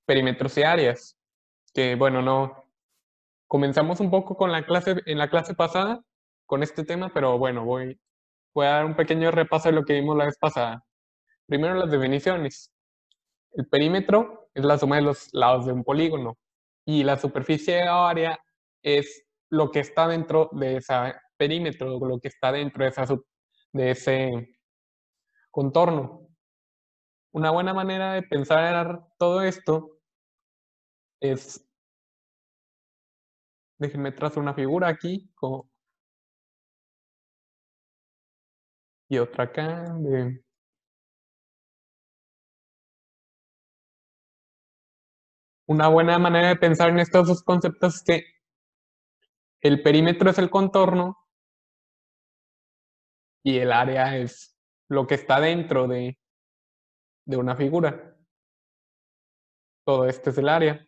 perímetros y áreas, que bueno, no comenzamos un poco con en la clase pasada con este tema, pero bueno, voy a dar un pequeño repaso de lo que vimos la vez pasada. Primero las definiciones. El perímetro es la suma de los lados de un polígono y la superficie o área es lo que está dentro de ese perímetro, lo que está dentro de ese contorno. Una buena manera de pensar todo esto es, déjenme trazar una figura aquí y otra acá. Una buena manera de pensar en estos dos conceptos es que el perímetro es el contorno y el área es lo que está dentro de una figura. Todo este es el área.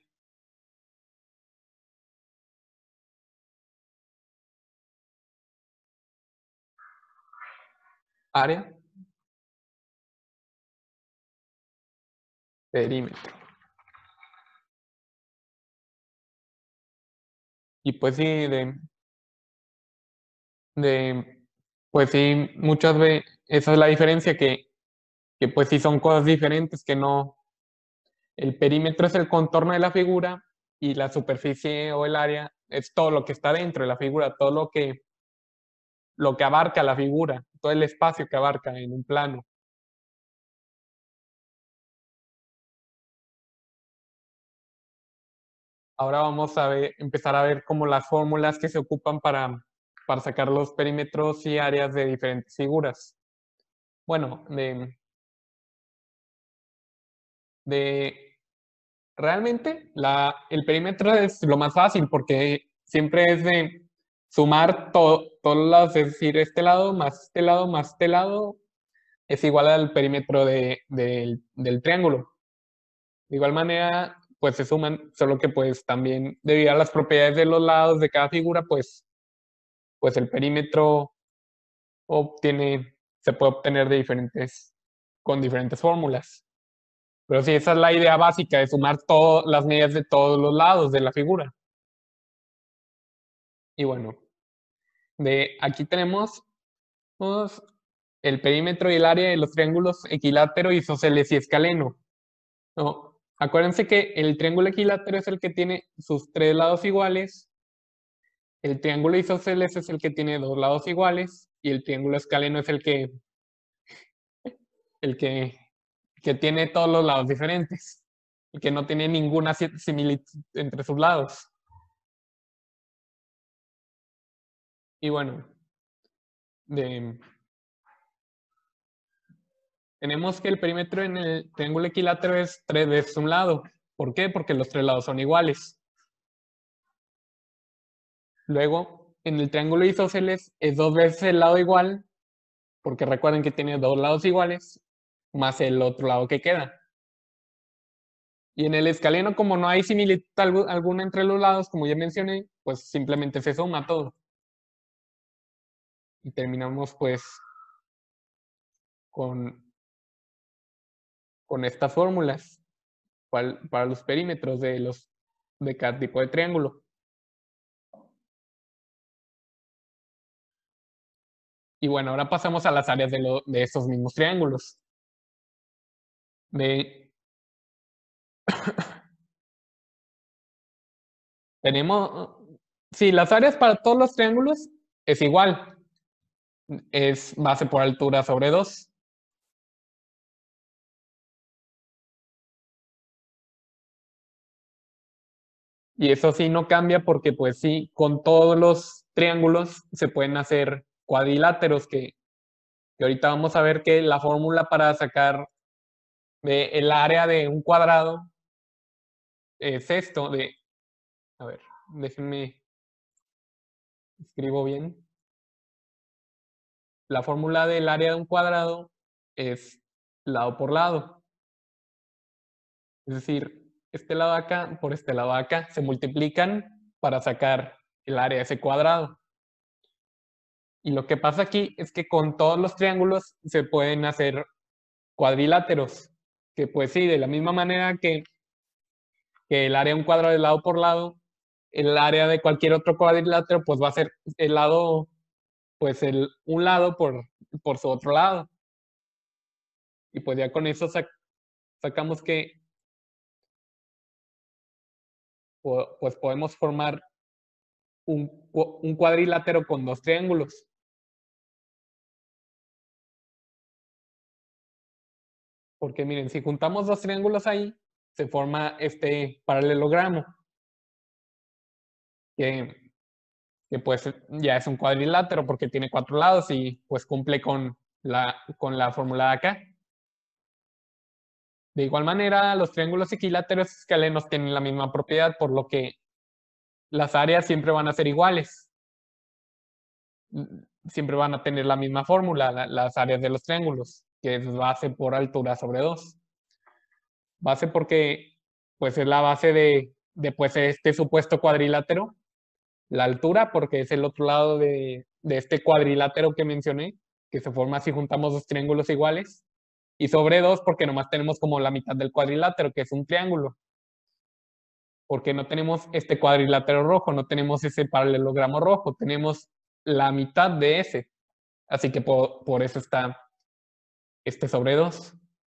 Área, perímetro. Y pues sí, pues sí, muchas veces esa es la diferencia que pues sí son cosas diferentes, que no, el perímetro es el contorno de la figura y la superficie o el área es todo lo que está dentro de la figura, todo lo que abarca la figura, todo el espacio que abarca en un plano. Ahora vamos a empezar a ver como las fórmulas que se ocupan para sacar los perímetros y áreas de diferentes figuras. Bueno, de realmente el perímetro es lo más fácil porque siempre es de sumar todos los lados, es decir, este lado más este lado más este lado es igual al perímetro del triángulo. De igual manera, pues se suman, solo que pues también debido a las propiedades de los lados de cada figura, pues el perímetro se puede obtener con diferentes fórmulas. Pero sí, esa es la idea básica de sumar todas las medidas de todos los lados de la figura. Y bueno, aquí tenemos el perímetro y el área de los triángulos equilátero, isósceles y escaleno. ¿No? Acuérdense que el triángulo equilátero es el que tiene sus tres lados iguales, el triángulo isósceles es el que tiene dos lados iguales y el triángulo escaleno es el que tiene todos los lados diferentes, el que no tiene ninguna similitud entre sus lados. Y bueno, tenemos que el perímetro en el triángulo equilátero es 3 veces un lado. ¿Por qué? Porque los tres lados son iguales. Luego, en el triángulo isósceles es 2 veces el lado igual, porque recuerden que tiene dos lados iguales, más el otro lado que queda. Y en el escaleno, como no hay similitud alguna entre los lados, como ya mencioné, pues simplemente se suma todo. Y terminamos pues con estas fórmulas para los perímetros de cada tipo de triángulo. Y bueno, ahora pasamos a las áreas de esos mismos triángulos. Tenemos, sí, las áreas para todos los triángulos es igual. Es base por altura sobre 2. Y eso sí no cambia porque pues sí, con todos los triángulos se pueden hacer cuadriláteros que ahorita vamos a ver que la fórmula para sacar el área de un cuadrado es esto a ver, déjenme, escribo bien. La fórmula del área de un cuadrado es lado por lado. Es decir, este lado de acá por este lado de acá se multiplican para sacar el área de ese cuadrado. Y lo que pasa aquí es que con todos los triángulos se pueden hacer cuadriláteros, que pues sí, de la misma manera que que el área de un cuadrado es lado por lado, el área de cualquier otro cuadrilátero pues va a ser el lado, pues un lado por su otro lado. Y pues ya con eso sacamos que pues podemos formar un cuadrilátero con dos triángulos. Porque miren, si juntamos dos triángulos ahí, se forma este paralelogramo, que, que pues ya es un cuadrilátero porque tiene cuatro lados y pues cumple con la fórmula de acá. De igual manera, los triángulos equiláteros escalenos tienen la misma propiedad, por lo que las áreas siempre van a ser iguales. Siempre van a tener la misma fórmula, las áreas de los triángulos, que es base por altura sobre 2. Base porque pues es la base de pues, este supuesto cuadrilátero. La altura porque es el otro lado de este cuadrilátero que mencioné, que se forma si juntamos dos triángulos iguales. Y sobre 2 porque nomás tenemos como la mitad del cuadrilátero, que es un triángulo. Porque no tenemos este cuadrilátero rojo, no tenemos ese paralelogramo rojo, tenemos la mitad de ese. Así que por eso está este sobre 2.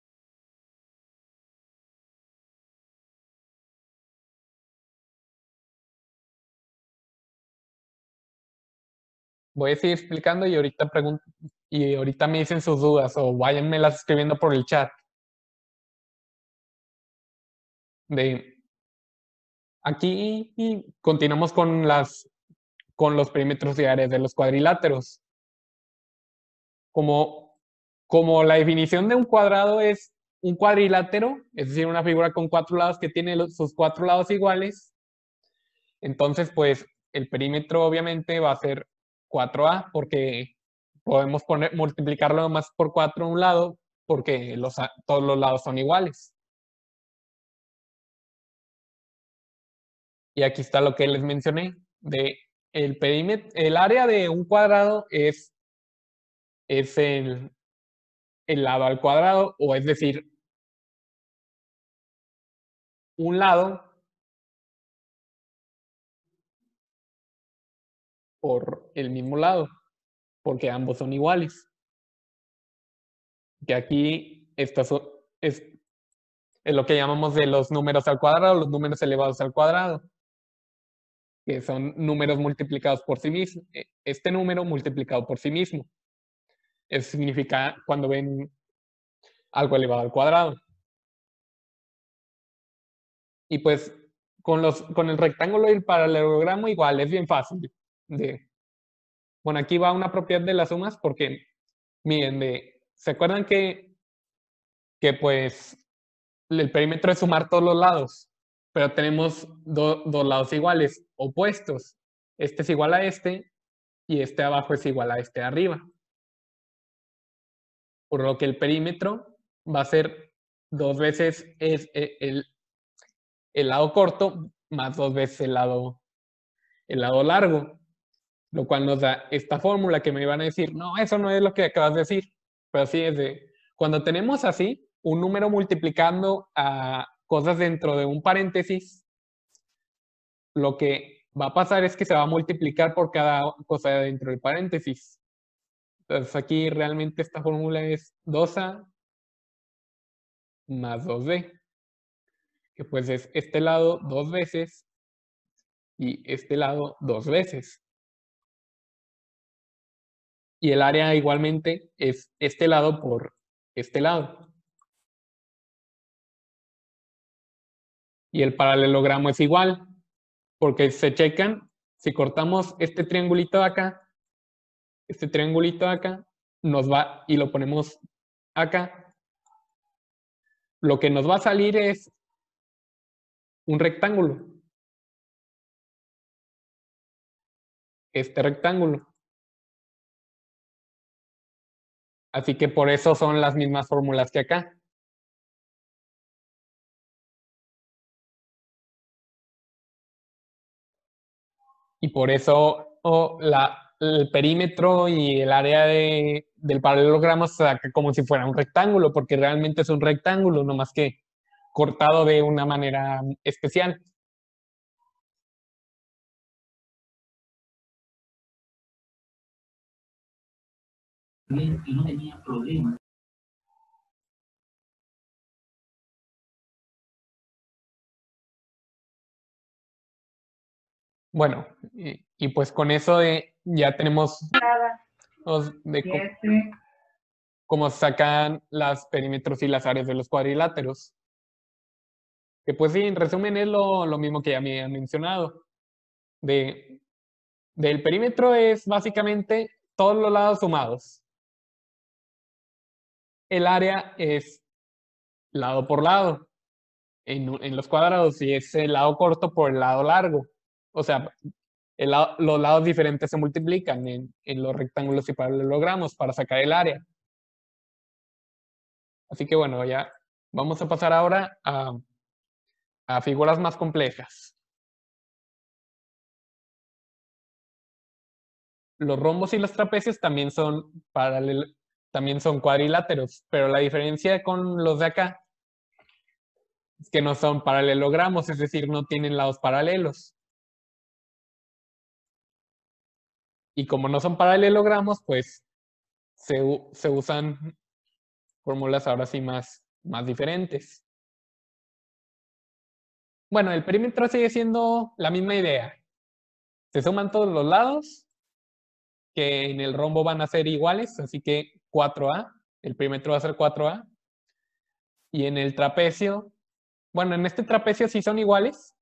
Voy a seguir explicando y ahorita me dicen sus dudas o váyanmelas escribiendo por el chat. De aquí y continuamos con los perímetros y áreas de los cuadriláteros. Como la definición de un cuadrado es un cuadrilátero, es decir, una figura con cuatro lados que tiene sus cuatro lados iguales, entonces pues el perímetro obviamente va a ser 4A porque podemos multiplicarlo más por 4 a un lado porque todos los lados son iguales. Y aquí está lo que les mencioné de el perímetro, el área de un cuadrado es el lado al cuadrado, o es decir, un lado por el mismo lado, porque ambos son iguales. Que aquí es lo que llamamos de los números al cuadrado, los números elevados al cuadrado, que son números multiplicados por sí mismos. Este número multiplicado por sí mismo. Eso significa cuando ven algo elevado al cuadrado. Y pues con el rectángulo y el paralelogramo igual, es bien fácil. Bueno, aquí va una propiedad de las sumas porque, miren, ¿se acuerdan que pues el perímetro es sumar todos los lados? Pero tenemos dos lados iguales, opuestos. Este es igual a este y este abajo es igual a este de arriba. Por lo que el perímetro va a ser dos veces el lado corto más dos veces el lado largo, lo cual nos da esta fórmula que me iban a decir, no, eso no es lo que acabas de decir, pero sí es cuando tenemos así un número multiplicando a cosas dentro de un paréntesis, lo que va a pasar es que se va a multiplicar por cada cosa dentro del paréntesis. Entonces aquí realmente esta fórmula es 2A más 2B, que pues es este lado dos veces y este lado dos veces. Y el área igualmente es este lado por este lado. Y el paralelogramo es igual, porque se checan, si cortamos este triangulito de acá, este triangulito de acá, nos va y lo ponemos acá, lo que nos va a salir es un rectángulo. Este rectángulo. Así que por eso son las mismas fórmulas que acá. Y por eso el perímetro y el área del paralelogramo se saca como si fuera un rectángulo, porque realmente es un rectángulo, no más que cortado de una manera especial. Y no tenía problema. Bueno, y pues con eso ya tenemos de cómo se sacan los perímetros y las áreas de los cuadriláteros. Que pues sí, en resumen es lo mismo que ya me había mencionado. Del perímetro es básicamente todos los lados sumados. El área es lado por lado en los cuadrados y es el lado corto por el lado largo. O sea, los lados diferentes se multiplican en los rectángulos y paralelogramos para sacar el área. Así que bueno, ya vamos a pasar ahora a figuras más complejas. Los rombos y los trapecios también también son cuadriláteros, pero la diferencia con los de acá es que no son paralelogramos, es decir, no tienen lados paralelos. Y como no son paralelogramos, pues se usan fórmulas ahora sí más diferentes. Bueno, el perímetro sigue siendo la misma idea. Se suman todos los lados, que en el rombo van a ser iguales, así que 4A, el perímetro va a ser 4A. Y en el trapecio, bueno, en este trapecio sí son iguales,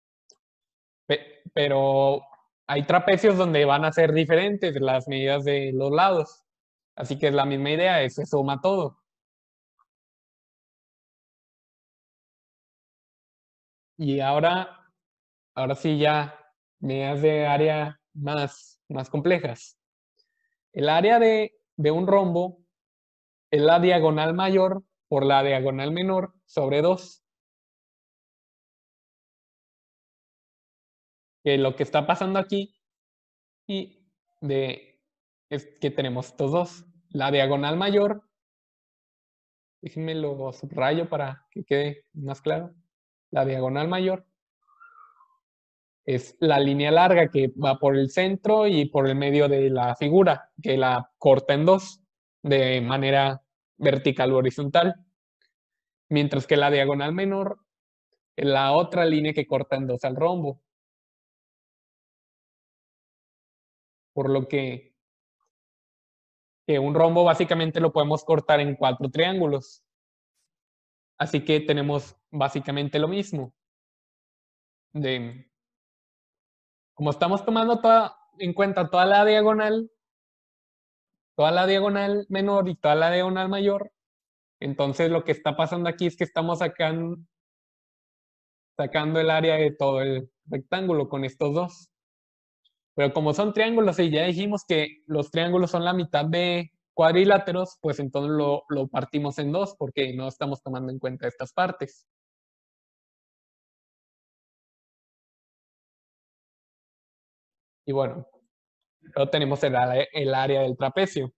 pero hay trapecios donde van a ser diferentes las medidas de los lados. Así que es la misma idea, se suma todo. Y ahora sí ya medidas de área más complejas. El área de un rombo es la diagonal mayor por la diagonal menor sobre 2. Que lo que está pasando aquí y es que tenemos estos dos. La diagonal mayor, déjenme lo subrayo para que quede más claro. La diagonal mayor es la línea larga que va por el centro y por el medio de la figura, que la corta en dos de manera vertical o horizontal. Mientras que la diagonal menor es la otra línea que corta en dos al rombo. Por lo que un rombo básicamente lo podemos cortar en 4 triángulos. Así que tenemos básicamente lo mismo. Como estamos tomando en cuenta toda la diagonal menor y toda la diagonal mayor, entonces lo que está pasando aquí es que estamos sacando el área de todo el rectángulo con estos dos. Pero como son triángulos y ya dijimos que los triángulos son la mitad de cuadriláteros, pues entonces lo partimos en dos porque no estamos tomando en cuenta estas partes. Y bueno, luego tenemos el área del trapecio,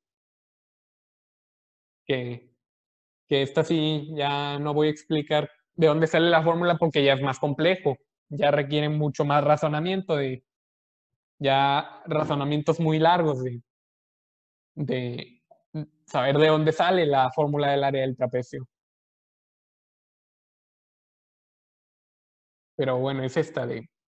que esta sí ya no voy a explicar de dónde sale la fórmula porque ya es más complejo, ya requiere mucho más razonamiento, ya razonamientos muy largos de saber de dónde sale la fórmula del área del trapecio. Pero bueno, es esta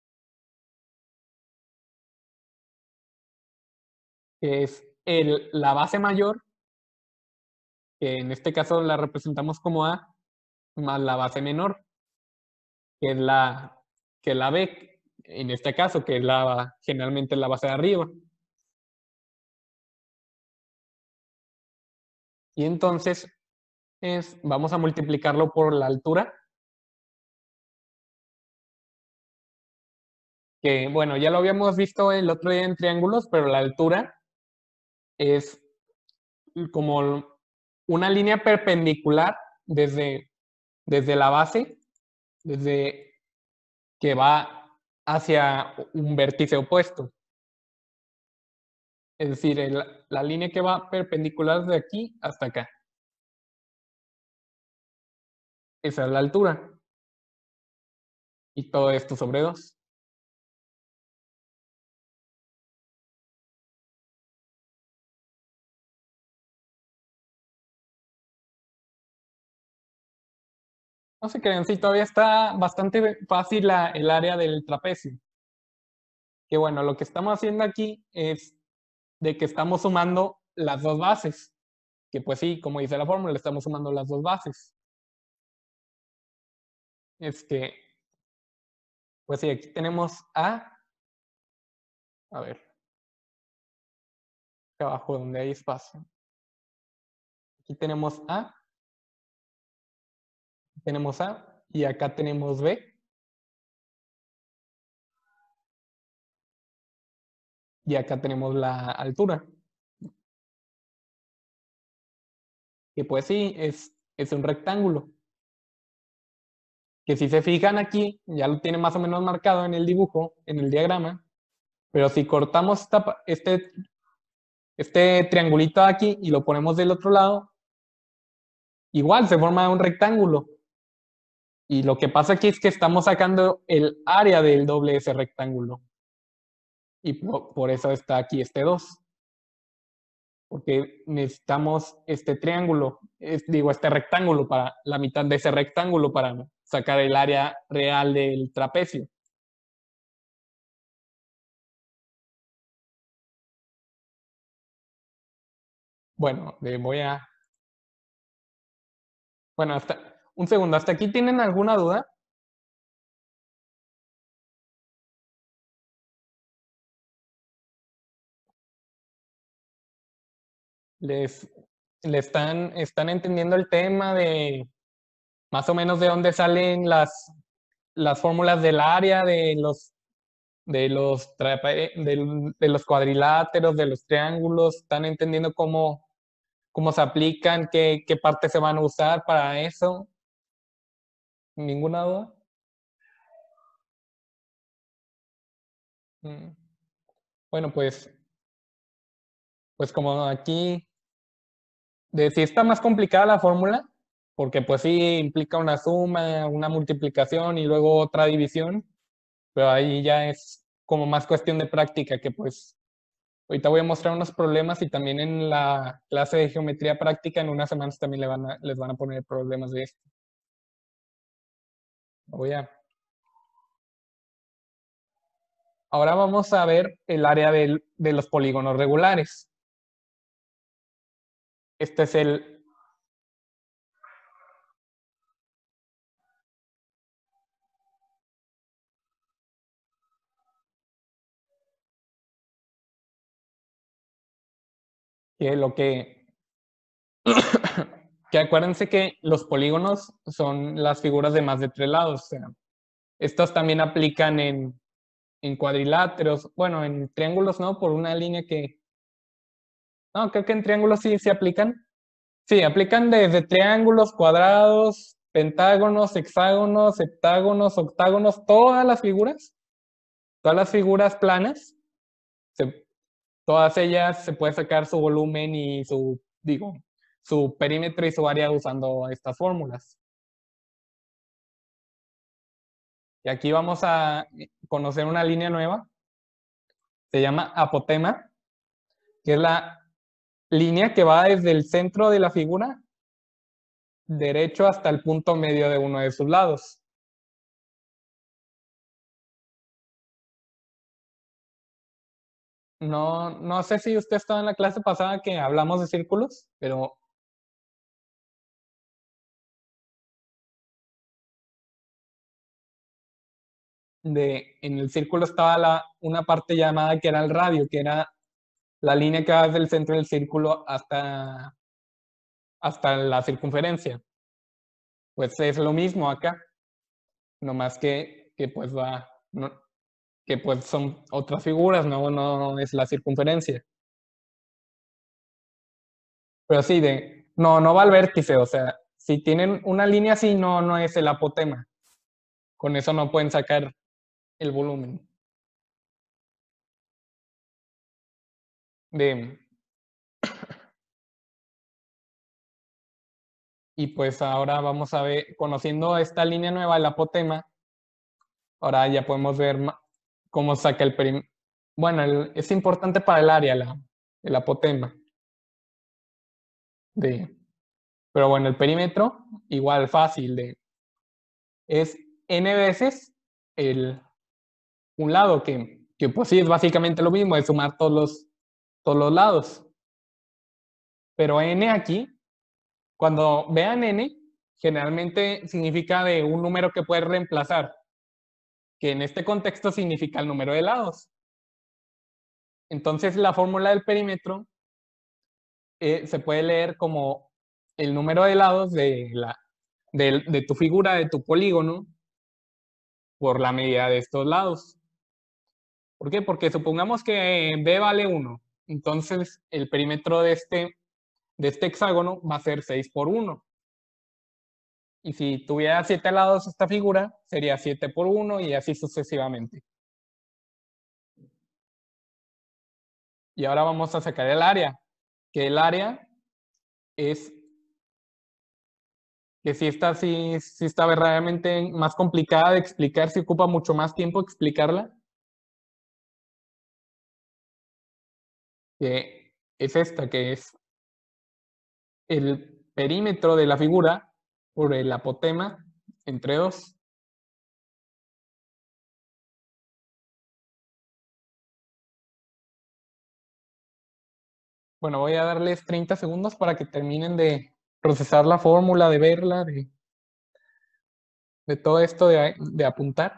que es la base mayor, que en este caso la representamos como A, más la base menor, que es la B, en este caso, que es generalmente la base de arriba. Y entonces vamos a multiplicarlo por la altura, que bueno, ya lo habíamos visto el otro día en triángulos, pero la altura es como una línea perpendicular desde la base, desde que va hacia un vértice opuesto. Es decir, la línea que va perpendicular de aquí hasta acá. Esa es la altura. Y todo esto sobre 2. No se crean, sí, todavía está bastante fácil el área del trapecio. Que bueno, lo que estamos haciendo aquí es de que estamos sumando las dos bases. Que pues sí, como dice la fórmula, estamos sumando las dos bases. Es que, pues sí, aquí tenemos a ver, acá abajo donde hay espacio. Aquí tenemos y acá tenemos B, y acá tenemos la altura. Que pues sí, es un rectángulo. Que si se fijan aquí, ya lo tiene más o menos marcado en el dibujo, en el diagrama, pero si cortamos este triangulito aquí y lo ponemos del otro lado, igual se forma un rectángulo. Y lo que pasa aquí es que estamos sacando el área del doble de ese rectángulo. Y por eso está aquí este 2. Porque necesitamos este triángulo, este rectángulo para la mitad de ese rectángulo para sacar el área real del trapecio. Bueno, Bueno, un segundo, ¿hasta aquí tienen alguna duda? ¿Les, están entendiendo el tema de más o menos de dónde salen las fórmulas del área, de los cuadriláteros, de los triángulos? ¿Están entendiendo cómo se aplican, qué partes se van a usar para eso? ¿Ninguna duda? Mm. Bueno, pues como aquí, sí está más complicada la fórmula, porque pues sí implica una suma, una multiplicación y luego otra división, pero ahí ya es como más cuestión de práctica, que pues ahorita voy a mostrar unos problemas y también en la clase de geometría práctica en unas semanas también les van a poner problemas de esto. Ahora vamos a ver el área de los polígonos regulares. Este es lo que acuérdense que los polígonos son las figuras de más de 3 lados. O sea, estos también aplican en cuadriláteros, bueno, en triángulos no, por una línea que... No, creo que en triángulos sí se aplican. Sí, aplican desde triángulos, cuadrados, pentágonos, hexágonos, heptágonos, octágonos, todas las figuras planas, todas ellas se puede sacar su volumen y su perímetro y su área usando estas fórmulas. Y aquí vamos a conocer una línea nueva, se llama apotema, que es la línea que va desde el centro de la figura derecho hasta el punto medio de uno de sus lados. No sé si usted estaba en la clase pasada que hablamos de círculos, pero en el círculo estaba una parte llamada que era el radio, que era la línea que va desde el centro del círculo hasta la circunferencia. Pues es lo mismo acá, nomás que pues que pues son otras figuras, no es la circunferencia. Pero sí, no va al vértice, o sea, si tienen una línea así, no es el apotema. Con eso no pueden sacar el volumen. De, y pues ahora vamos a ver, conociendo esta línea nueva, el apotema, Ahora ya podemos ver cómo saca el perímetro. Bueno, es importante para el área, el apotema. Pero bueno, el perímetro, igual fácil, es n veces un lado, que pues sí es básicamente lo mismo, es sumar todos los lados. Pero n aquí, cuando vean n, generalmente significa de un número que puedes reemplazar, que en este contexto significa el número de lados. Entonces la fórmula del perímetro se puede leer como el número de lados de tu figura, de tu polígono, por la medida de estos lados. ¿Por qué? Porque supongamos que b vale 1. Entonces el perímetro de este hexágono va a ser 6 por 1. Y si tuviera 7 lados esta figura, sería 7 por 1 y así sucesivamente. Y ahora vamos a sacar el área, que el área es que sí está verdaderamente más complicada de explicar, si ocupa mucho más tiempo explicarla, que es esta, que es el perímetro de la figura por el apotema entre 2. Bueno, voy a darles 30 segundos para que terminen de procesar la fórmula, de verla, de todo esto de apuntar.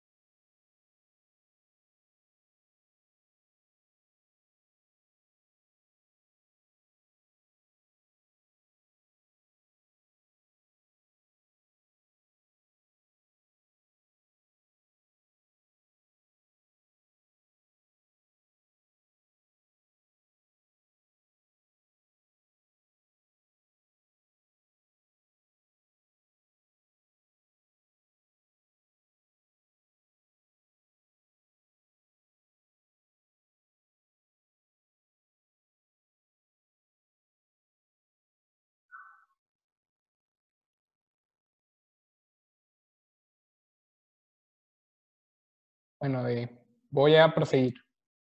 Bueno, voy a proseguir.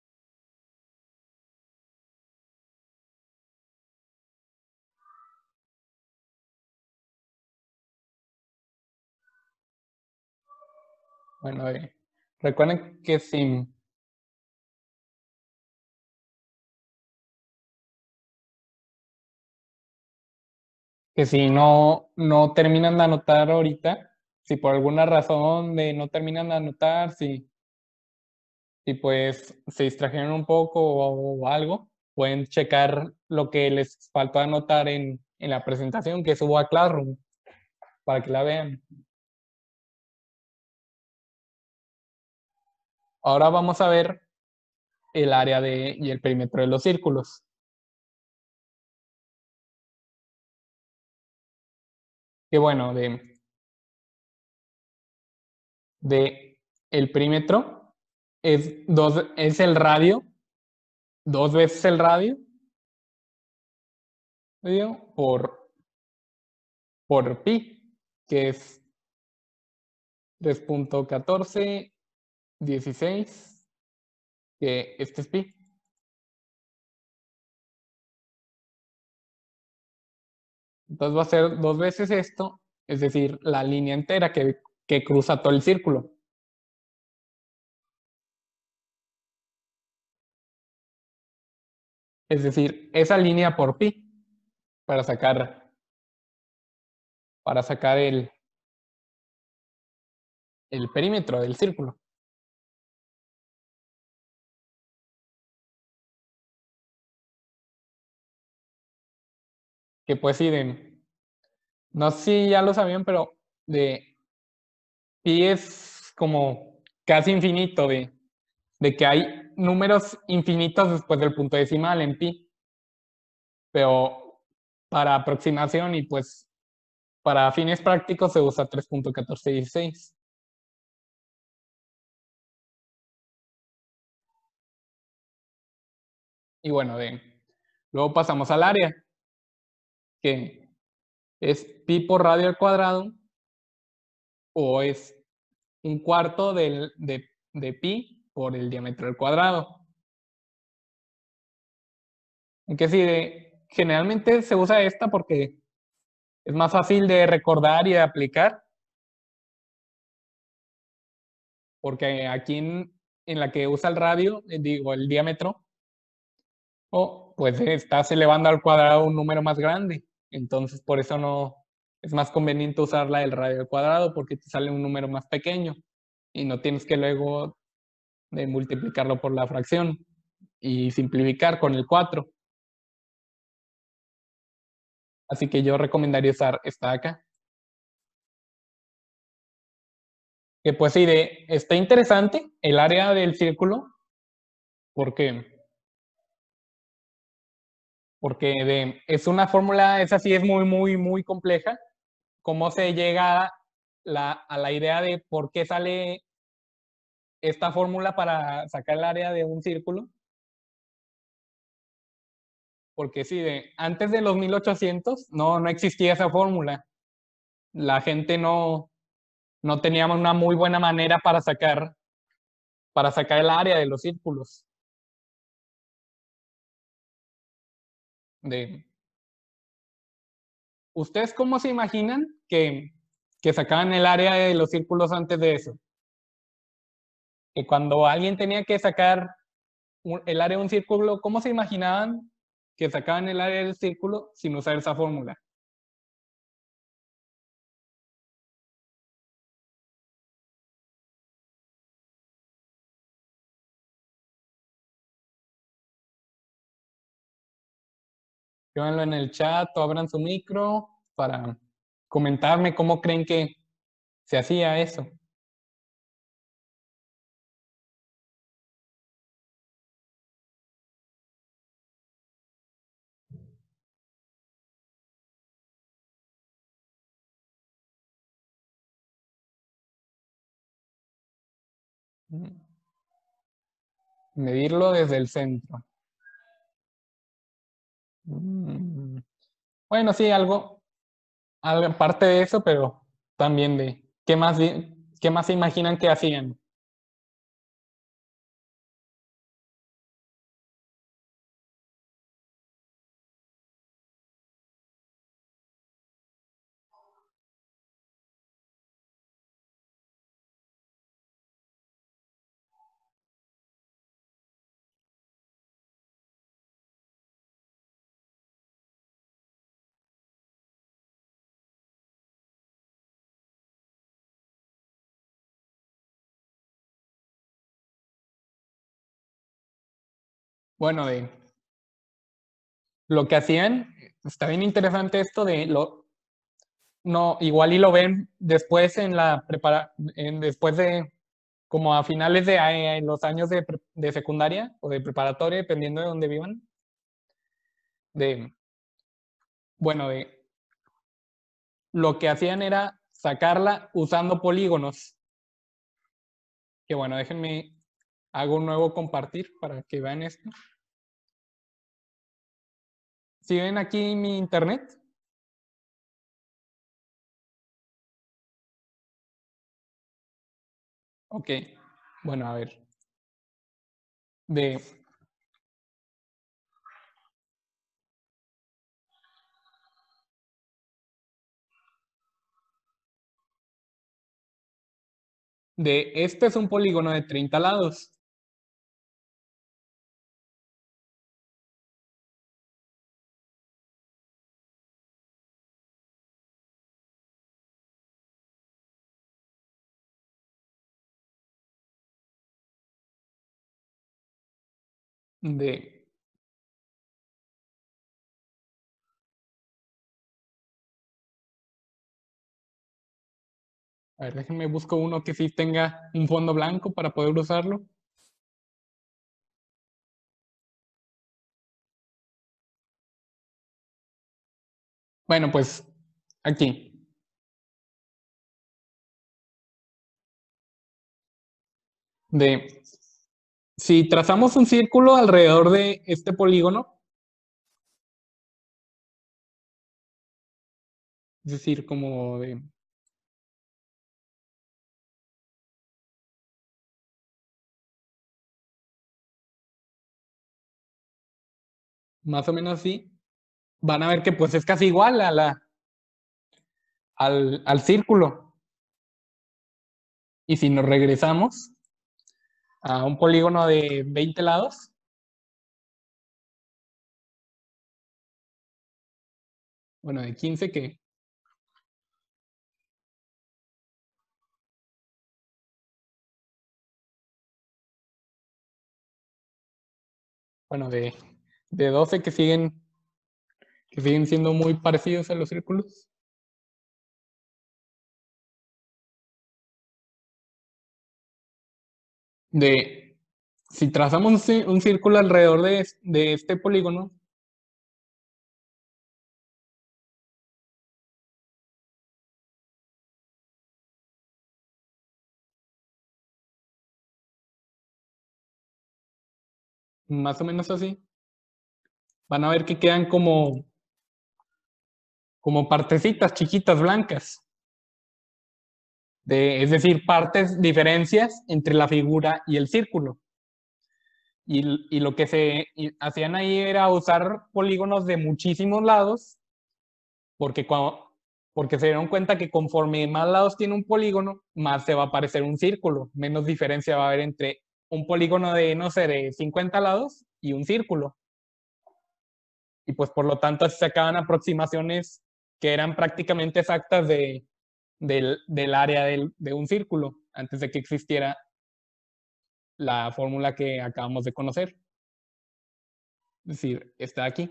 Bueno, recuerden que si no terminan de anotar ahorita, si por alguna razón no terminan de anotar, si pues se distrajeron un poco o algo, pueden checar lo que les faltó anotar en la presentación que subo a Classroom para que la vean. Ahora vamos a ver el área y el perímetro de los círculos. Que bueno, de el perímetro es el radio, 2 veces el radio por pi, que es 3.1416, que este es pi. Entonces va a ser 2 veces esto, es decir, la línea entera que cruza todo el círculo. Es decir, esa línea por pi para sacar el perímetro del círculo. Que pues sí, no sé si ya lo sabían, pero pi es como casi infinito, de que hay números infinitos después del punto decimal en pi. Pero para aproximación y pues para fines prácticos se usa 3.1416. Y bueno, luego pasamos al área, que es pi por radio al cuadrado, o es un cuarto de pi por el diámetro del cuadrado. Aunque sí, generalmente se usa esta porque es más fácil de recordar y de aplicar. Porque aquí en la que usa el radio, digo, el diámetro, pues estás elevando al cuadrado un número más grande. Entonces, por eso no es más conveniente usar la del radio al cuadrado, porque te sale un número más pequeño y no tienes que luego de multiplicarlo por la fracción y simplificar con el 4. Así que yo recomendaría usar esta de acá. Que pues sí, está interesante el área del círculo, porque es una fórmula, esa sí es muy, muy, muy compleja. ¿Cómo se llega a la idea de por qué sale esta fórmula para sacar el área de un círculo? Porque sí, antes de los 1800 no existía esa fórmula. La gente no tenía una muy buena manera para sacar el área de los círculos. ¿Ustedes cómo se imaginan que sacaban el área de los círculos antes de eso? Que cuando alguien tenía que sacar el área de un círculo, ¿cómo se imaginaban que sacaban el área del círculo sin usar esa fórmula? Escríbanlo en el chat o abran su micro para comentarme cómo creen que se hacía eso. Medirlo desde el centro. Bueno, sí, algo aparte de eso, pero también de qué más se imaginan que hacían. Bueno, lo que hacían, está bien interesante esto no, igual y lo ven después después de, como a finales de los años de secundaria o de preparatoria, dependiendo de dónde vivan, de, bueno, lo que hacían era sacarla usando polígonos. Que bueno, déjenme, hago un nuevo compartir para que vean esto. ¿Sí ven aquí mi internet? Ok, bueno, a ver. De, este es un polígono de 30 lados. De, a ver, déjenme busco uno que sí tenga un fondo blanco para poder usarlo. Bueno, pues aquí. De, si trazamos un círculo alrededor de este polígono, es decir, como de, más o menos así, van a ver que pues es casi igual a al círculo. Y si nos regresamos a un polígono de 20 lados, bueno, de 15 que... Bueno, de 12 que siguen siendo muy parecidos a los círculos. De, si trazamos un círculo alrededor de este polígono, más o menos así, van a ver que quedan como partecitas chiquitas blancas. Es decir, partes, diferencias entre la figura y el círculo. Y lo que hacían ahí era usar polígonos de muchísimos lados, porque, porque se dieron cuenta que conforme más lados tiene un polígono, más se va a parecer un círculo, menos diferencia va a haber entre un polígono de, no sé, de 50 lados y un círculo. Y pues por lo tanto se sacaban aproximaciones que eran prácticamente exactas del área de un círculo, antes de que existiera la fórmula que acabamos de conocer. Es decir, está aquí.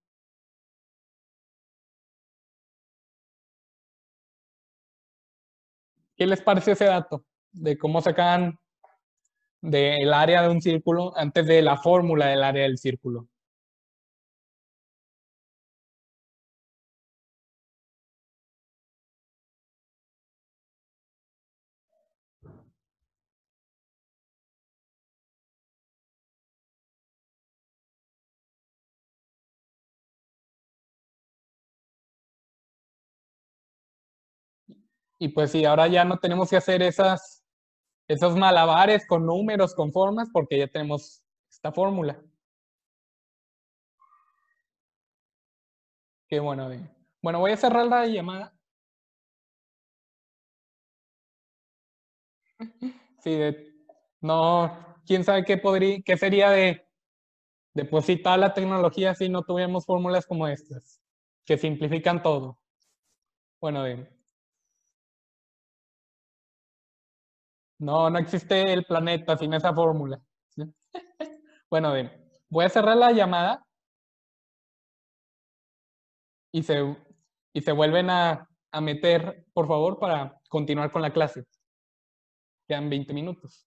¿Qué les parece ese dato? De cómo sacan del área de un círculo antes de la fórmula del área del círculo. Y pues sí, ahora ya no tenemos que hacer esos malabares con números, con formas, porque ya tenemos esta fórmula. Qué bueno. Bueno, voy a cerrar la llamada. Sí, no, quién sabe qué sería de pues sí, toda la tecnología si no tuviéramos fórmulas como estas, que simplifican todo. Bueno, no existe el planeta sin esa fórmula. ¿Sí? Bueno, voy a cerrar la llamada y se vuelven a meter, por favor, para continuar con la clase. Quedan 20 minutos.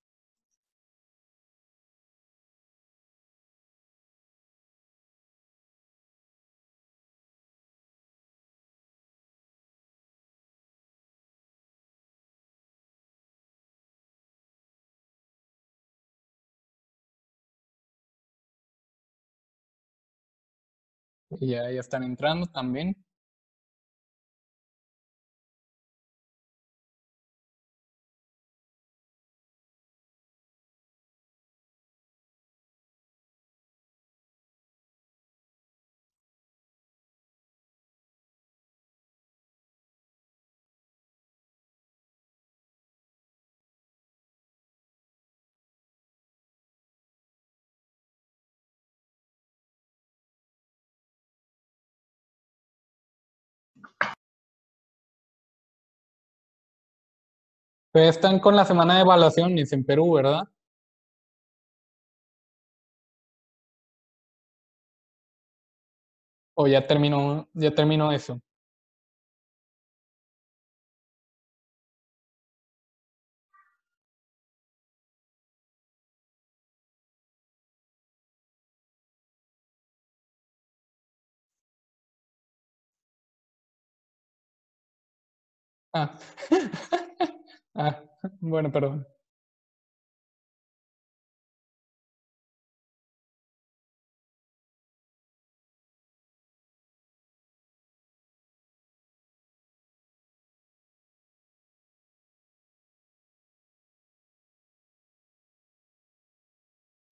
Y ya están entrando también. Ustedes están con la semana de evaluaciones en Perú, ¿verdad? O ya terminó eso. Ah. Ah, bueno, perdón.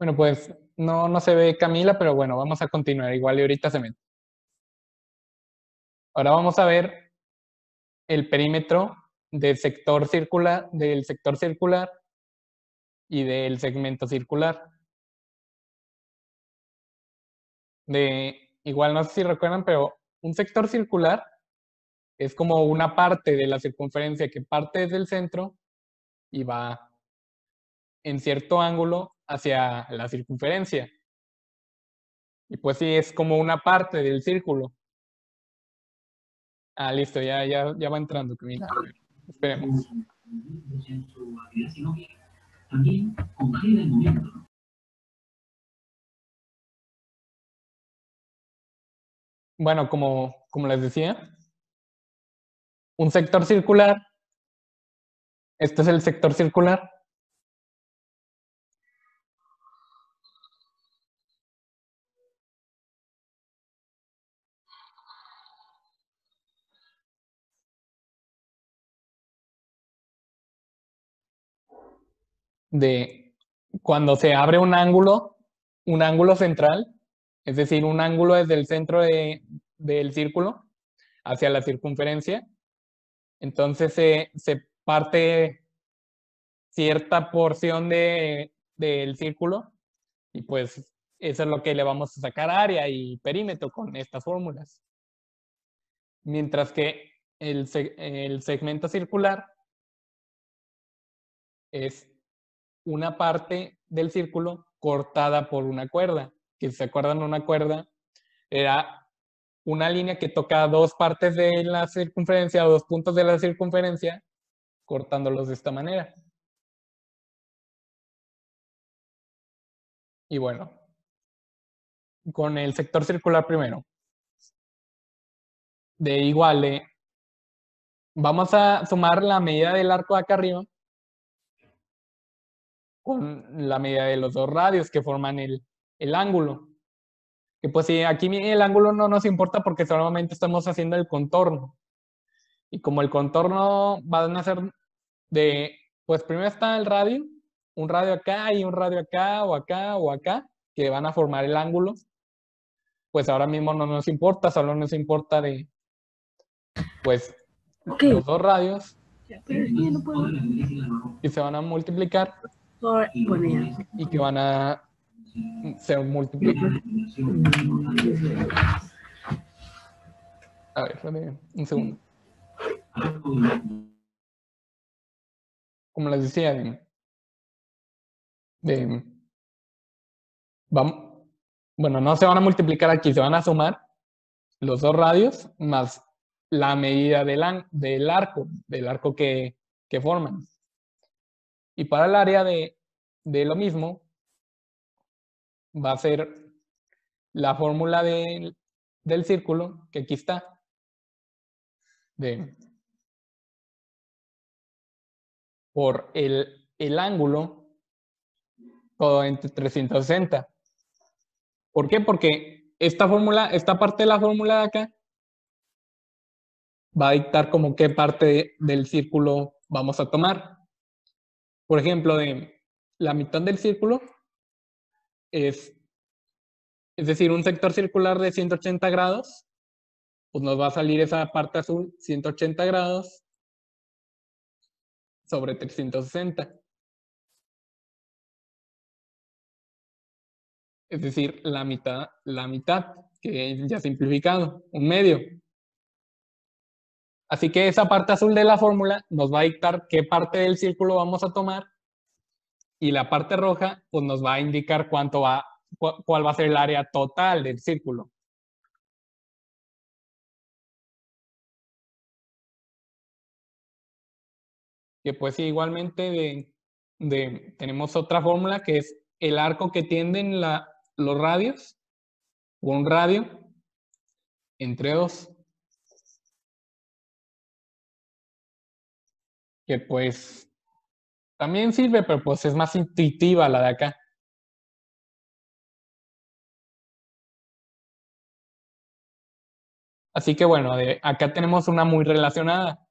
Bueno, pues no se ve Camila, pero bueno, vamos a continuar. Igual y ahorita se mete. Ahora vamos a ver el perímetro del sector circular y del segmento circular. Igual no sé si recuerdan, pero un sector circular es como una parte de la circunferencia que parte desde el centro y va en cierto ángulo hacia la circunferencia. Y pues sí, es como una parte del círculo. Ah, listo, ya va entrando, Camila. A ver, esperemos. En su actividad, sino que también congela el momento, ¿no? Bueno, como les decía, un sector circular, este es el sector circular. De cuando se abre un ángulo central, es decir, un ángulo desde el centro del círculo hacia la circunferencia, entonces se parte cierta porción del círculo y pues eso es lo que le vamos a sacar área y perímetro con estas fórmulas. Mientras que el segmento circular es una parte del círculo cortada por una cuerda. Que si se acuerdan, una cuerda era una línea que toca dos partes de la circunferencia o dos puntos de la circunferencia, cortándolos de esta manera. Y bueno, con el sector circular primero. De igual, vamos a sumar la medida del arco de acá arriba con la medida de los dos radios que forman el ángulo. Que pues sí, aquí el ángulo no nos importa porque solamente estamos haciendo el contorno. Y como el contorno va a ser pues primero está el radio, un radio acá y un radio acá o acá o acá, que van a formar el ángulo. Pues ahora mismo no nos importa, solo nos importa pues, los dos radios. Pero es que yo no puedo. Y se van a multiplicar. Y que van a ser multiplicados. A ver, un segundo. Como les decía, bueno, no se van a multiplicar aquí, se van a sumar los dos radios más la medida del arco que forman. Y para el área de lo mismo, va a ser la fórmula del círculo, que aquí está, por el ángulo, todo entre 360. ¿Por qué? Porque esta parte de la fórmula de acá, va a dictar como qué parte del círculo vamos a tomar. Por ejemplo, de la mitad del círculo es decir, un sector circular de 180 grados, pues nos va a salir esa parte azul, 180 grados sobre 360. Es decir, la mitad, que ya simplificado, un medio. Así que esa parte azul de la fórmula nos va a dictar qué parte del círculo vamos a tomar y la parte roja pues nos va a indicar cuál va a ser el área total del círculo. Que pues igualmente tenemos otra fórmula que es el arco que tienden los radios, o un radio entre dos. Que pues también sirve, pero pues es más intuitiva la de acá. Así que bueno, acá tenemos una muy relacionada.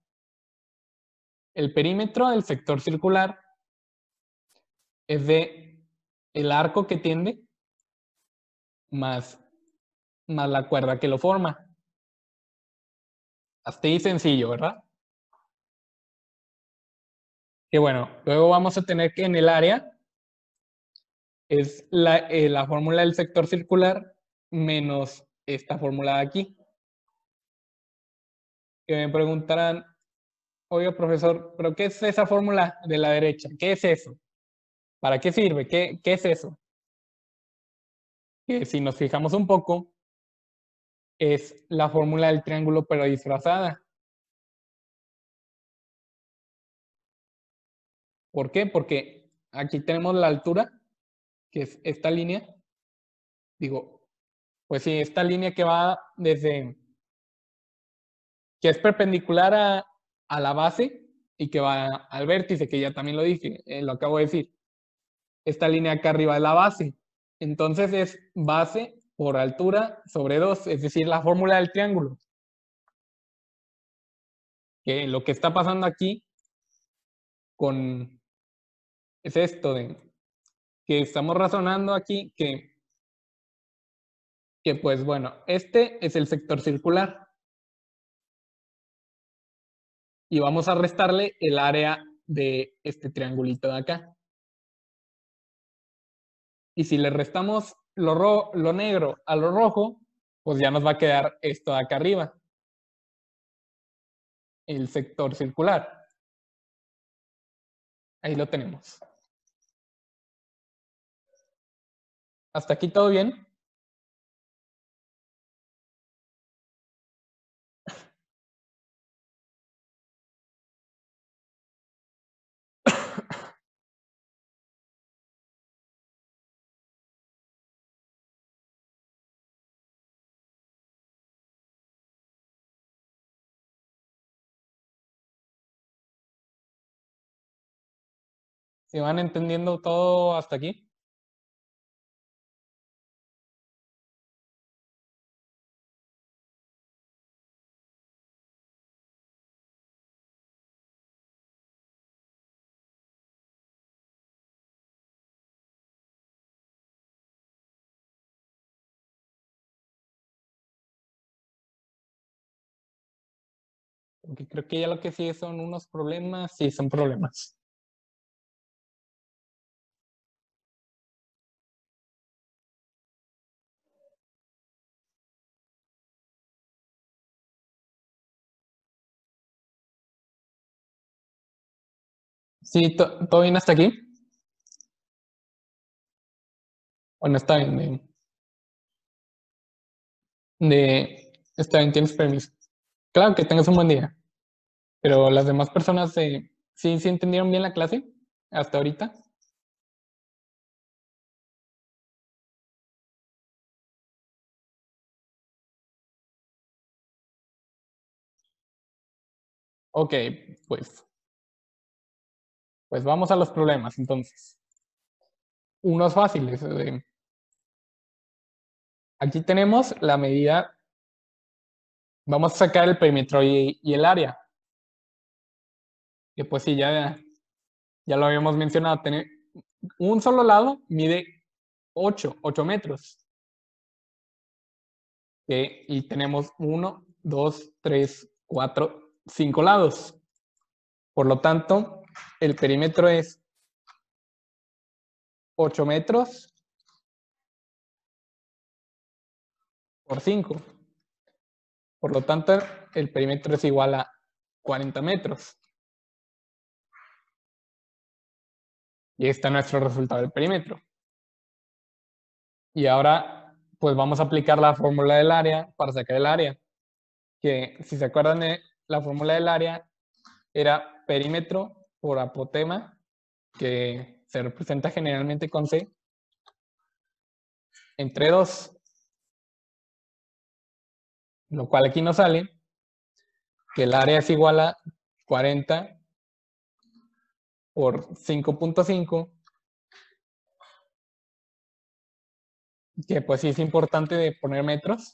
El perímetro del sector circular es de el arco que tiende más la cuerda que lo forma. Hasta ahí sencillo, ¿verdad? Que bueno, luego vamos a tener que en el área es la fórmula del sector circular menos esta fórmula de aquí. Que me preguntarán, oye profesor, ¿pero qué es esa fórmula de la derecha? ¿Qué es eso? ¿Para qué sirve? ¿Qué es eso? Que si nos fijamos un poco, es la fórmula del triángulo pero disfrazada. ¿Por qué? Porque aquí tenemos la altura, que es esta línea. Digo, pues sí, esta línea que va desde, que es perpendicular a la base y que va al vértice, que ya también lo dije, lo acabo de decir. Esta línea acá arriba es la base. Entonces es base por altura sobre 2, es decir, la fórmula del triángulo. Que lo que está pasando aquí es esto de que estamos razonando aquí que pues bueno, este es el sector circular y vamos a restarle el área de este triangulito de acá. Y si le restamos lo negro a lo rojo, pues ya nos va a quedar esto de acá arriba, el sector circular. Ahí lo tenemos. ¿Hasta aquí todo bien? ¿Se van entendiendo todo hasta aquí? Porque creo que ya lo que sí son unos problemas, sí son problemas. Sí, ¿todo bien hasta aquí? Bueno, está bien. Está bien, tienes permiso. Claro, que tengas un buen día. Pero las demás personas, ¿sí entendieron bien la clase hasta ahorita? Ok, pues, pues vamos a los problemas entonces. Unos fáciles. Aquí tenemos la medida, vamos a sacar el perímetro y el área. Que pues sí, ya lo habíamos mencionado, tener un solo lado mide 8 metros. Y tenemos 1, 2, 3, 4, 5 lados. Por lo tanto, el perímetro es 8 metros por 5. Por lo tanto, el perímetro es igual a 40 metros. Y ahí está nuestro resultado del perímetro. Y ahora, pues vamos a aplicar la fórmula del área para sacar el área. Que si se acuerdan, la fórmula del área era perímetro por apotema, que se representa generalmente con C, entre 2. Lo cual aquí nos sale que el área es igual a 40 por 5.5, que pues sí es importante de poner metros.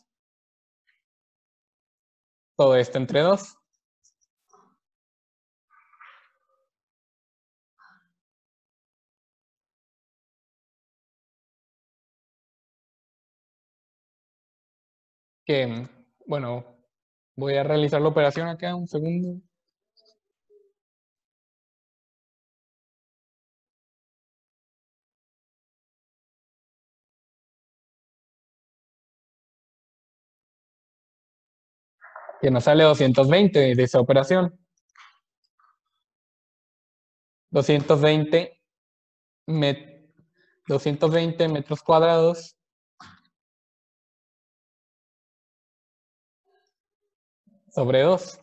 Todo esto entre 2. que, bueno, voy a realizar la operación acá, un segundo. Que nos sale 220 de esa operación. 220, 220 metros cuadrados sobre 2.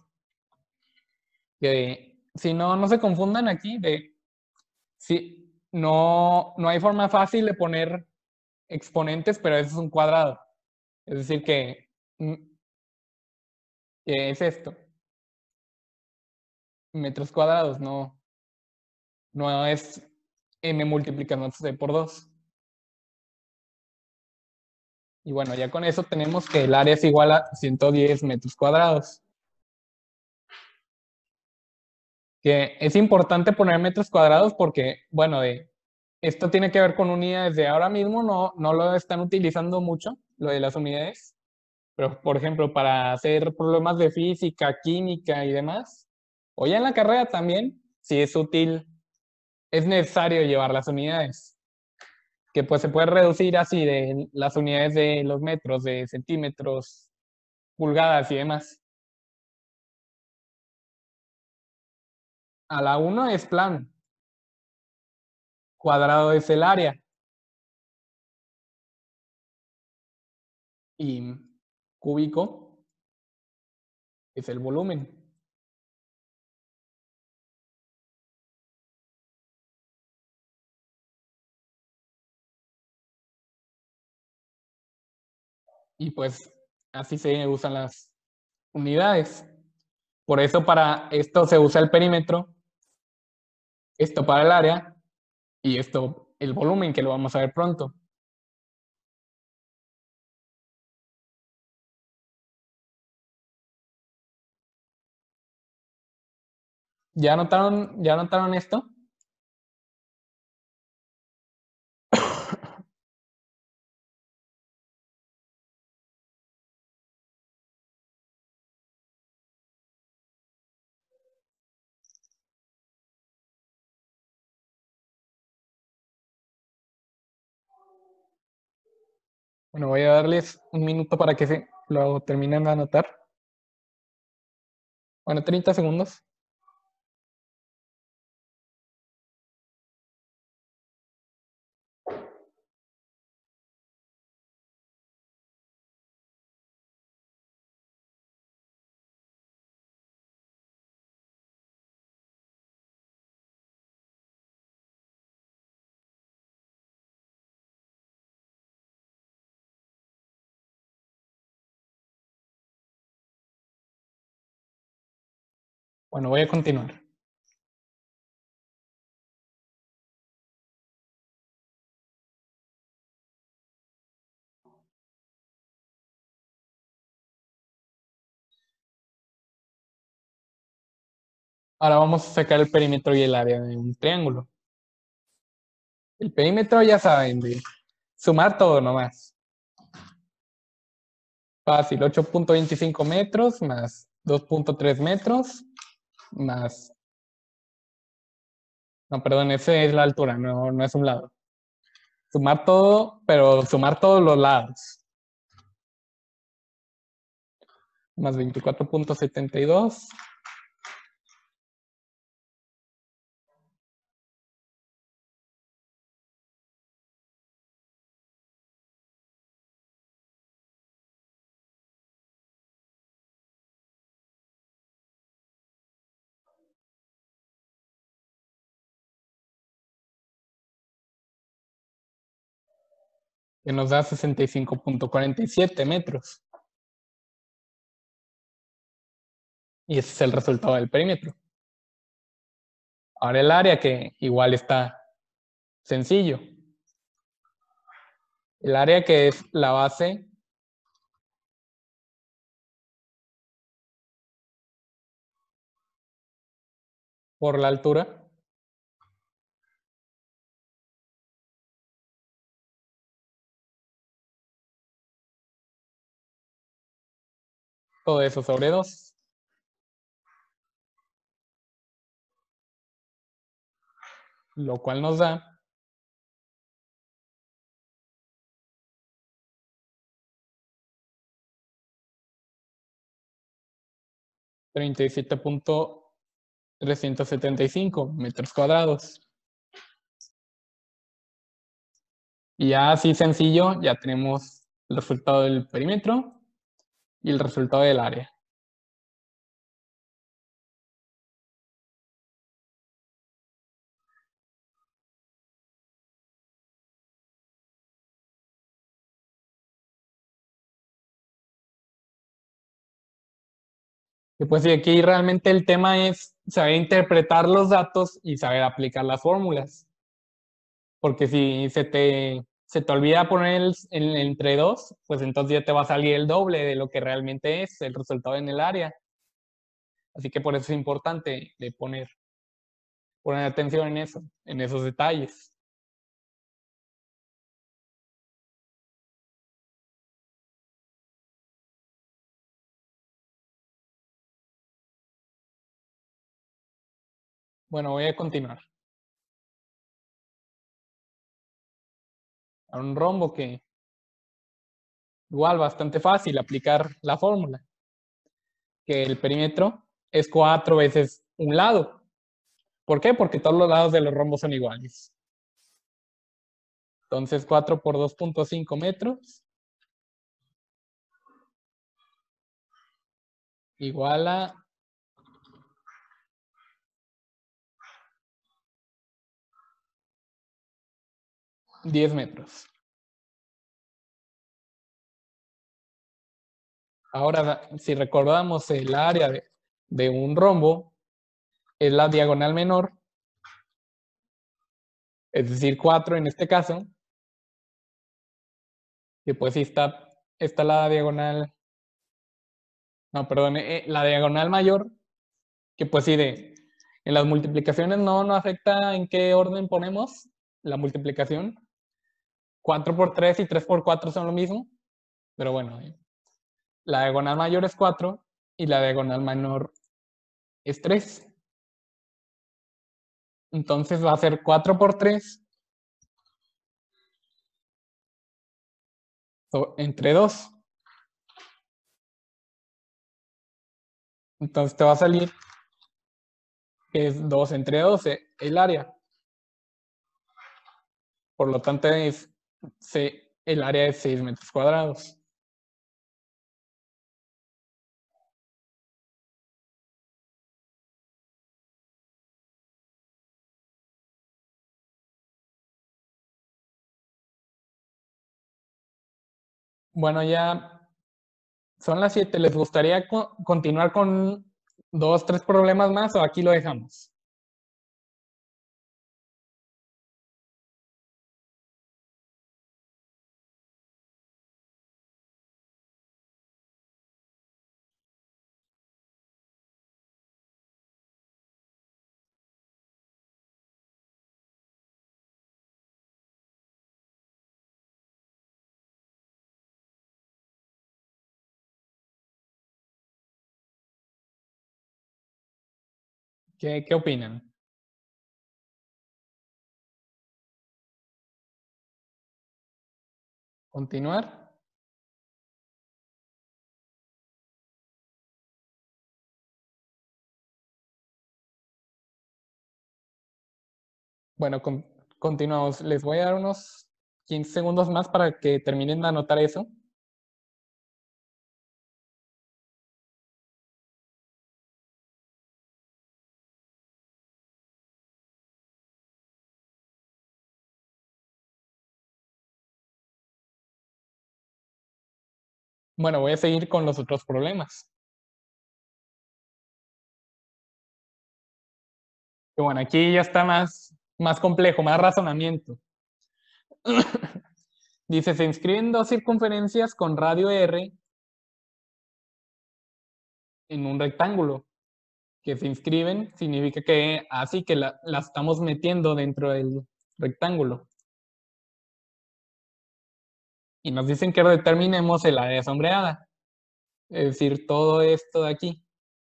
Que si no, no se confundan aquí de si no hay forma fácil de poner exponentes, pero eso es un cuadrado. Es decir, que es esto. Metros cuadrados, no es m multiplicándose por 2. Y bueno, ya con eso tenemos que el área es igual a 110 metros cuadrados. Que es importante poner metros cuadrados porque, bueno, esto tiene que ver con unidades de ahora mismo, no lo están utilizando mucho, lo de las unidades. Pero, por ejemplo, para hacer problemas de física, química y demás, o ya en la carrera también, si es útil, es necesario llevar las unidades. Que pues se puede reducir así de las unidades de los metros, de centímetros, pulgadas y demás. A la 1 es plano. Cuadrado es el área. Y cúbico es el volumen. Y pues así se usan las unidades. Por eso para esto se usa el perímetro, esto para el área y esto el volumen, que lo vamos a ver pronto. ¿Ya notaron esto? Bueno, voy a darles un minuto para que lo terminen de anotar. Bueno, 30 segundos. Bueno, voy a continuar. Ahora vamos a sacar el perímetro y el área de un triángulo. El perímetro ya saben, de sumar todo nomás. Fácil, 8.25 metros más 2.3 metros más... No, perdón, esa es la altura, no es un lado. Sumar todo, pero sumar todos los lados. Más 24.72. Que nos da 65.47 metros. Y ese es el resultado del perímetro. Ahora el área, que igual está sencillo. El área, que es la base por la altura. todo eso sobre 2. Lo cual nos da 37.375 metros cuadrados. Y ya así sencillo, ya tenemos el resultado del perímetro y el resultado del área. Y pues sí, aquí realmente el tema es saber interpretar los datos y saber aplicar las fórmulas. Porque si se te olvida poner el entre 2, pues entonces ya te va a salir el doble de lo que realmente es el resultado en el área. Así que por eso es importante de poner atención en eso, en esos detalles. Bueno, voy a continuar. A un rombo que igual bastante fácil aplicar la fórmula, que el perímetro es 4 veces un lado. ¿Por qué? Porque todos los lados de los rombos son iguales. Entonces 4 por 2.5 metros igual a 10 metros. Ahora, si recordamos el área de un rombo, es la diagonal menor, es decir, 4 en este caso, que pues sí está la diagonal, no, perdón, la diagonal mayor, que pues sí, en las multiplicaciones no afecta en qué orden ponemos la multiplicación. 4 por 3 y 3 por 4 son lo mismo, pero bueno, la diagonal mayor es 4 y la diagonal menor es 3. Entonces va a ser 4 por 3 entre 2. Entonces te va a salir que es 2 entre 12 el área. Por lo tanto, el área es 6 metros cuadrados. Bueno, ya son las 7. ¿Les gustaría continuar con 2, 3 problemas más o aquí lo dejamos? ¿Qué opinan? ¿Continuar? Bueno, continuamos. Les voy a dar unos 15 segundos más para que terminen de anotar eso. Bueno, voy a seguir con los otros problemas. Y bueno, aquí ya está más complejo, más razonamiento. Dice, se inscriben dos circunferencias con radio R en un rectángulo. Que se inscriben significa que así que la estamos metiendo dentro del rectángulo. Y nos dicen que determinemos el área sombreada. es decir, todo esto de aquí.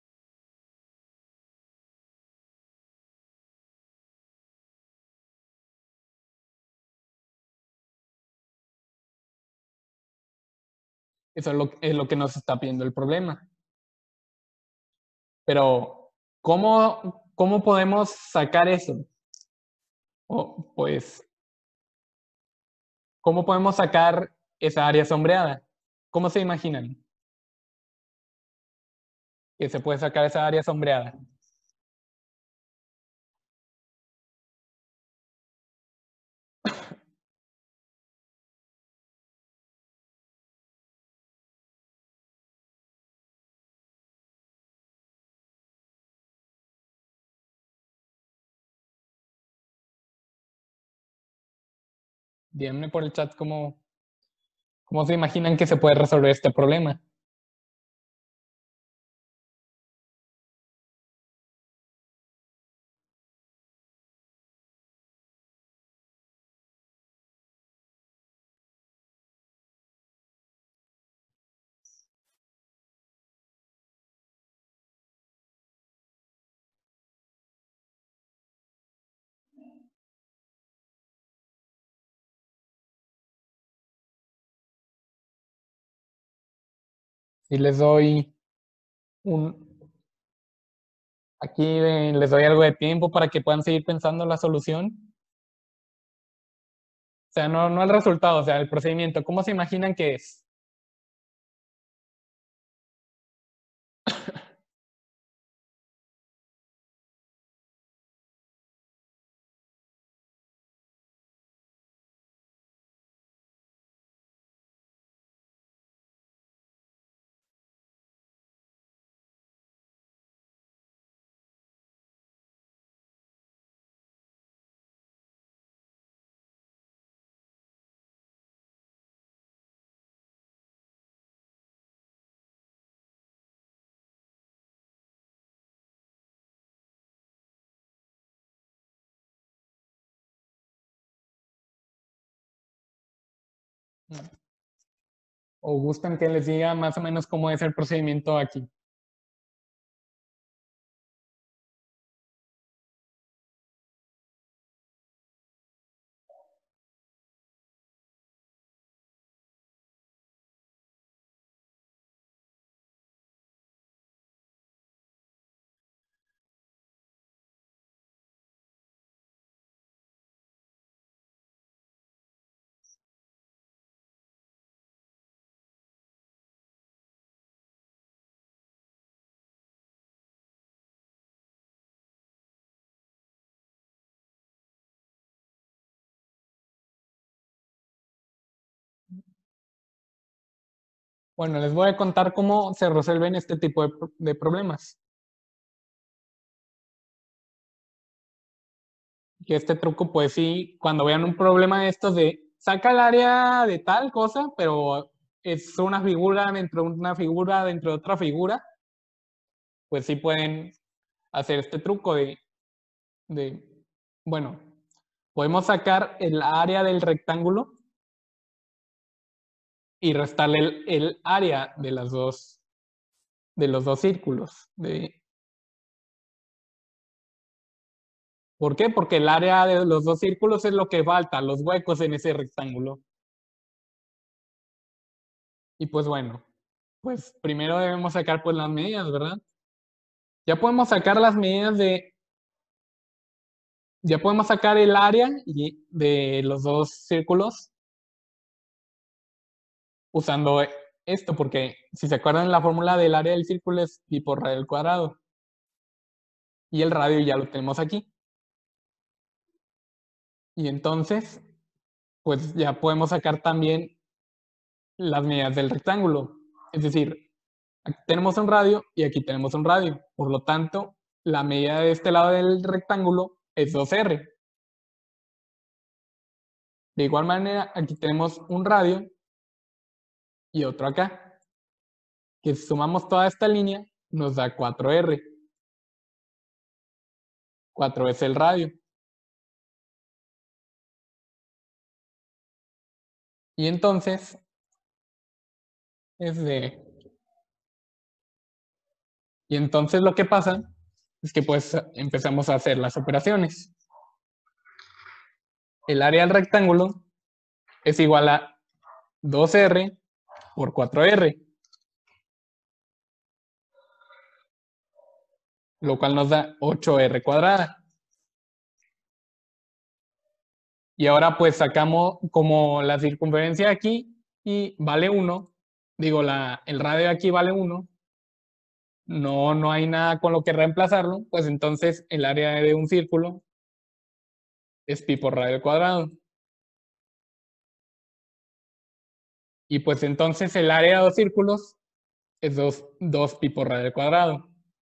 Eso es lo que nos está pidiendo el problema. Pero, ¿cómo podemos sacar eso? O, pues, ¿cómo podemos sacar esa área sombreada? ¿Cómo se imaginan que se puede sacar esa área sombreada? Díganme por el chat cómo se imaginan que se puede resolver este problema. Si les doy aquí les doy algo de tiempo para que puedan seguir pensando la solución. O sea, no el resultado, o sea, el procedimiento. ¿Cómo se imaginan que es? ¿O gustan que les diga más o menos cómo es el procedimiento aquí? Bueno, les voy a contar cómo se resuelven este tipo de problemas. Que este truco, pues sí, cuando vean un problema de estos de saca el área de tal cosa, pero es una figura dentro de una figura dentro de otra figura, pues sí pueden hacer este truco de bueno, podemos sacar el área del rectángulo y restarle el área de de los dos círculos. ¿Por qué? Porque el área de los dos círculos es lo que falta, los huecos en ese rectángulo. Y pues bueno, pues primero debemos sacar pues las medidas, ¿verdad? Ya podemos sacar las medidas ya podemos sacar el área de los dos círculos usando esto, porque si se acuerdan la fórmula del área del círculo es pi por radio al cuadrado. Y el radio ya lo tenemos aquí. Y entonces, pues ya podemos sacar también las medidas del rectángulo. Es decir, aquí tenemos un radio y aquí tenemos un radio. Por lo tanto, la medida de este lado del rectángulo es 2R. De igual manera, aquí tenemos un radio y otro acá, que si sumamos toda esta línea nos da 4R. 4 es el radio. Y entonces es de Y entonces lo que pasa es que pues empezamos a hacer las operaciones. El área del rectángulo es igual a 2R por 4R, lo cual nos da 8R cuadrada. Y ahora pues sacamos como la circunferencia aquí y vale 1. Digo, el radio aquí vale 1. No hay nada con lo que reemplazarlo, pues entonces el área de un círculo es pi por radio al cuadrado. Y pues entonces el área de dos círculos es 2 pi por radio al cuadrado.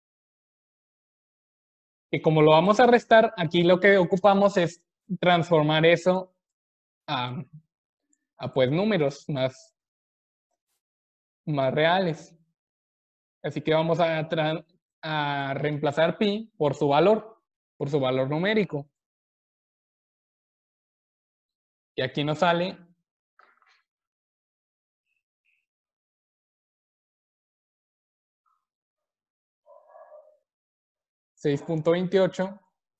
Y como lo vamos a restar, aquí lo que ocupamos es transformar eso a, pues números más reales. Así que vamos a reemplazar pi por su valor numérico. Y aquí nos sale 6.28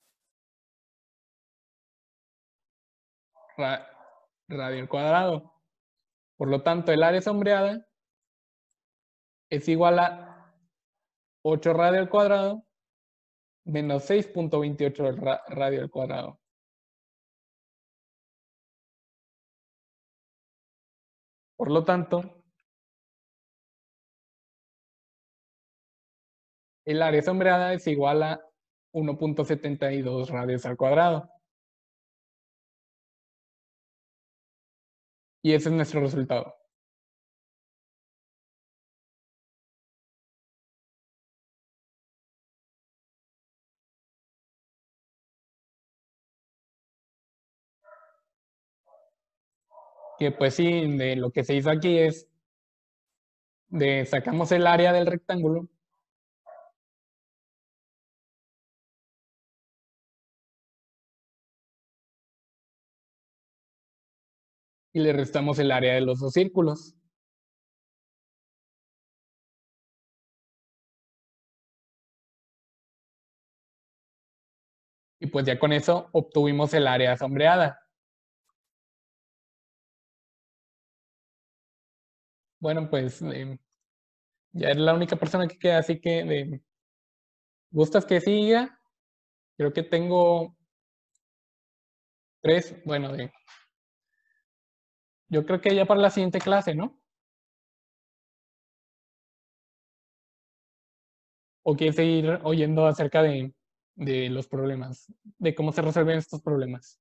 radio al cuadrado. Por lo tanto, el área sombreada es igual a 8 radio al cuadrado menos 6.28 radio al cuadrado. Por lo tanto, el área sombreada es igual a 1.72 radios al cuadrado. Y ese es nuestro resultado. Que pues sí, de lo que se hizo aquí es sacamos el área del rectángulo y le restamos el área de los dos círculos. Y pues ya con eso obtuvimos el área sombreada. Bueno, pues ya es la única persona que queda, así que ¿gustas que siga? Creo que tengo 3, bueno, yo creo que ya para la siguiente clase, ¿no? ¿O quieres seguir oyendo acerca de los problemas, de cómo se resuelven estos problemas?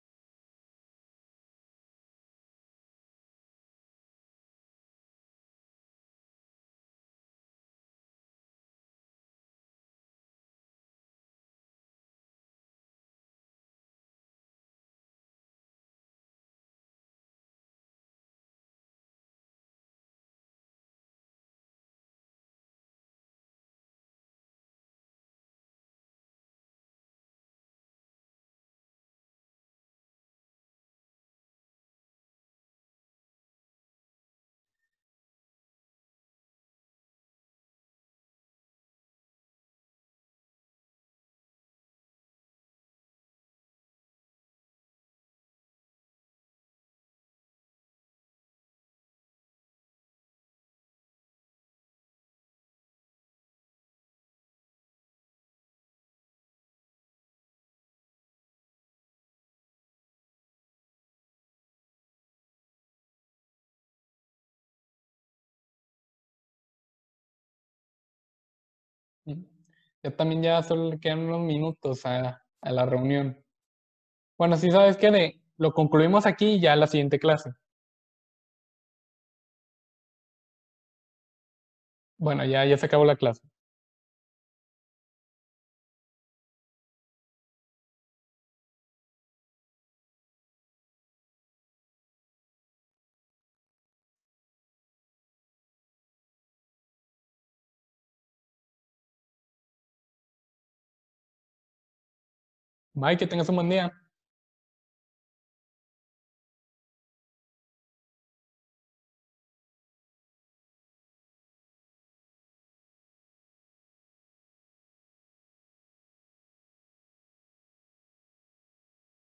Ya también ya solo le quedan unos minutos a la reunión. Bueno, si sabes que lo concluimos aquí y ya la siguiente clase. Bueno, ya se acabó la clase. Bye, que tengas un buen día.